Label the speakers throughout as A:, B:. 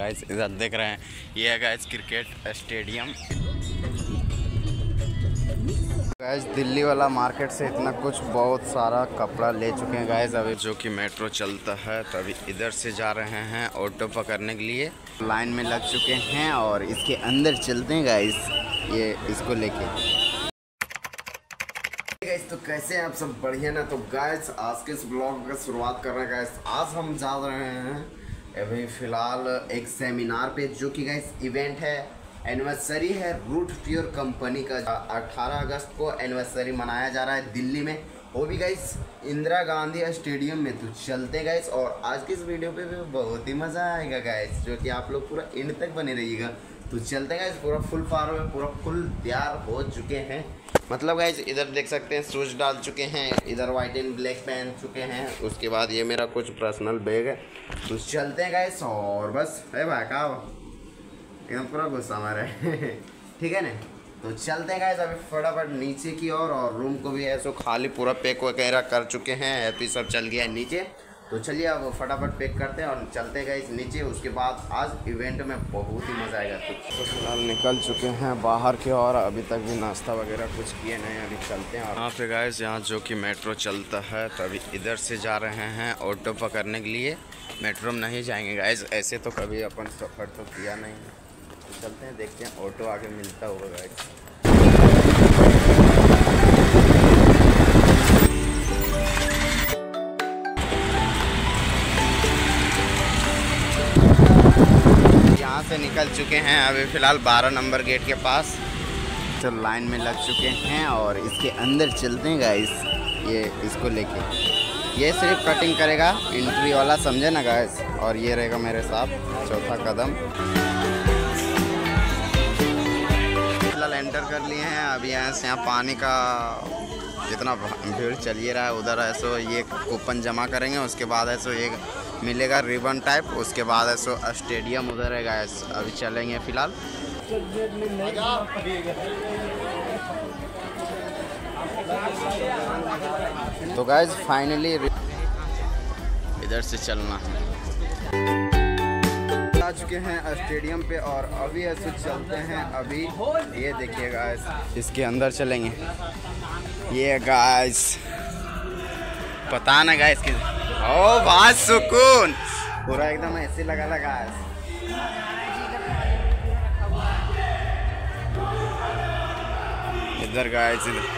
A: Guys इधर देख रहे हैं, ये है guys cricket stadium. Guys Delhi वाला मार्केट से इतना कुछ बहुत सारा कपड़ा ले चुके हैं गाइस। अभी जो कि मेट्रो चलता है तो अभी इधर से जा रहे हैं ऑटो पकड़ने के लिए। लाइन में लग चुके हैं और इसके अंदर चलते हैं गाइस, ये इसको लेके। गाइस तो कैसे हैं आप सब? बढ़िया ना? तो गाइस आज के इस ब्लॉग का शुरुआत कर रहे हैं गाइस। आज हम जा रहे हैं अभी फ़िलहाल एक सेमिनार पे, जो कि गाइस इवेंट है, एनिवर्सरी है रूट प्योर कंपनी का। 18 अगस्त को एनिवर्सरी मनाया जा रहा है दिल्ली में, वो भी गाइस इंदिरा गांधी स्टेडियम में। तो चलते गाइस, और आज की इस वीडियो पे भी बहुत ही मज़ा आएगा गाइस, जो कि आप लोग पूरा एंड तक बने रहिएगा। तो चलते गाइस, पूरा फुल फार में पूरा फुल तैयार हो चुके हैं। मतलब गाइस इधर देख सकते हैं शूज़ डाल चुके हैं, इधर वाइट एंड ब्लैक पहन चुके हैं। उसके बाद ये मेरा कुछ पर्सनल बैग है। तो चलते हैं गाइस, और बस है भाई का एकदम पूरा गुस्सा मारे ठीक है ना? तो चलते हैं गाइस अभी फटाफट नीचे की ओर, और रूम को भी ऐसे खाली पूरा पैक वगैरह कर चुके हैं। हैप्पी सब चल गया है नीचे। तो चलिए अब फटाफट पैक करते हैं और चलते हैं गाइस नीचे। उसके बाद आज इवेंट में बहुत ही मज़ा आएगा। तो फिलहाल निकल चुके हैं बाहर की ओर, अभी तक भी नाश्ता वगैरह कुछ किए नहीं। अभी चलते हैं यहाँ पे गाइस, यहाँ जो कि मेट्रो चलता है तो अभी इधर से जा रहे हैं ऑटो पकड़ने के लिए। मेट्रो में नहीं जाएंगे गाइस, ऐसे तो कभी अपन सफ़र तो किया नहीं है। तो चलते हैं, देखते हैं ऑटो आगे मिलता होगा गाइस। यहाँ से निकल चुके हैं अभी फ़िलहाल 12 नंबर गेट के पास। तो लाइन में लग चुके हैं और इसके अंदर चलते हैं गाइस, ये इसको लेके। ये सिर्फ कटिंग करेगा एंट्री वाला, समझे ना गाइस। और ये रहेगा मेरे साथ चौथा कदम। फिलहाल एंटर कर लिए हैं। अभी यहाँ से यहाँ पानी का जितना भीड़ चलिए रहा है, उधर ऐसो ये कूपन जमा करेंगे। उसके बाद ऐसो एक मिलेगा रिबन टाइप। उसके बाद ऐसो स्टेडियम उधर है गाइस। अभी चलेंगे फ़िलहाल। तो गाइस फाइनली इधर से चलना आ चुके हैं स्टेडियम पे, और अभी ऐसे चलते हैं। अभी ये देखिए गाइस, इसके अंदर चलेंगे। ये गाइस पता ना गाइस कि ओ बहुत सुकून, पूरा एकदम ऐसे लगा गाइस। इधर गाइस, इधर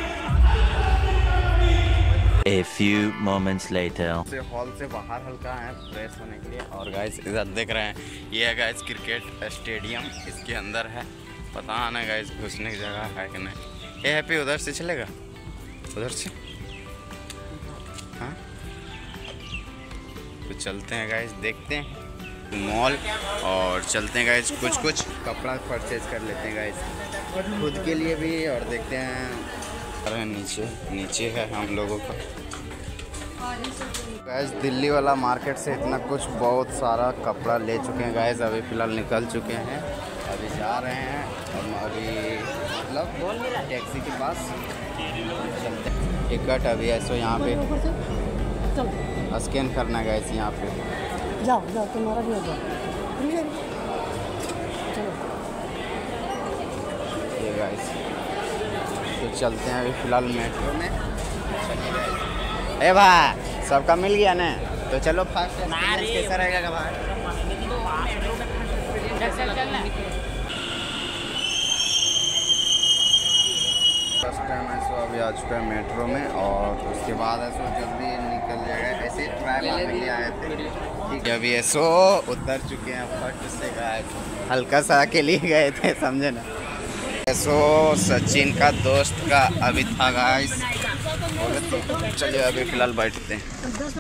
B: A few moments later.
A: Hall से बाहर हल्का है फ्रेश होने के लिए। और गाइस इधर देख रहे हैं, ये है गाइस क्रिकेट स्टेडियम, इसके अंदर है। पता ना गाइस घुसने की जगह है कि नहीं। ये हैप्पी उधर से चलेगा, उधर से। हाँ तो चलते हैं गाइस, देखते हैं मॉल और चलते हैं गाइस। कुछ कपड़ा परचेज कर लेते हैं गाइस खुद के लिए भी, और देखते हैं। अरे नीचे है हम लोगों का गाइस। दिल्ली वाला मार्केट से इतना कुछ बहुत सारा कपड़ा ले चुके हैं गाइस। अभी फ़िलहाल निकल चुके हैं, अभी जा रहे हैं हम अभी मतलब टैक्सी के पास। चलते हैं। टिकट अभी ऐसो यहाँ पे स्कैन करना है गाइस, यहाँ पे
C: जाओ तुम्हारा भी हो जाओ।
A: ये गाइस तो चलते हैं अभी फ़िलहाल मेट्रो में। ए भाई सबका मिल गया ना? तो चलो फर्स्ट एक्सपीरियंस कैसा रहेगा भाई? फर्स्ट टाइम ऐसा अभी आ चुका है मेट्रो में, और उसके बाद ऐसा जल्दी निकल जाएगा। ऐसे ट्राई मारने के लिए आए थे, ठीक है। अभी ऐसो उतर चुके हैं फट से गाइस, हल्का सा के लिए गए थे, समझे ना। ऐसो सचिन का दोस्त का अभी था गाइस। चलिए अभी फ़िलहाल बैठते हैं।